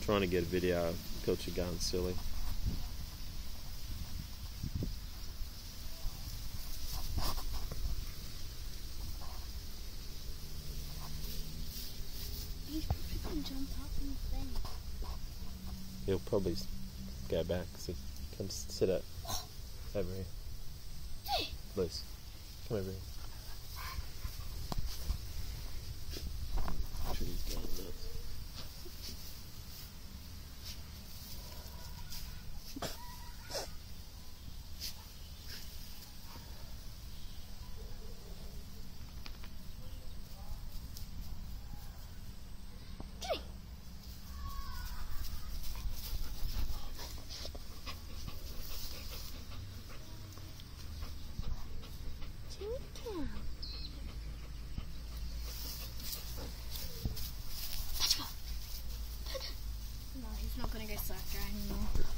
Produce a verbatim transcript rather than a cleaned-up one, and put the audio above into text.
trying to get a video of Pilcher going silly. He's probably going to jump up and thing. He'll probably go back, so come sit up over here. Luce, come over here. Make sure he's going nuts. No, he's not going to go circular anymore.